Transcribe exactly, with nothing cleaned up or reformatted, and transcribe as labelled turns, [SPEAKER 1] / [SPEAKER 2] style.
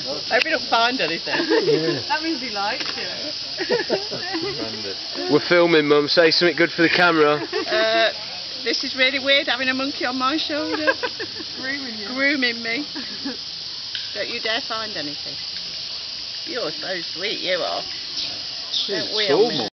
[SPEAKER 1] Hope you don't find anything.
[SPEAKER 2] Yeah.
[SPEAKER 3] That means he likes you.
[SPEAKER 4] We're filming, Mum. Say something good for the camera.
[SPEAKER 1] Uh, this is really weird, having a monkey on my shoulder.
[SPEAKER 3] Grooming you.
[SPEAKER 1] Grooming me. Don't you dare find anything. You're so sweet, you are. Don't we,
[SPEAKER 4] It's all
[SPEAKER 1] Emily?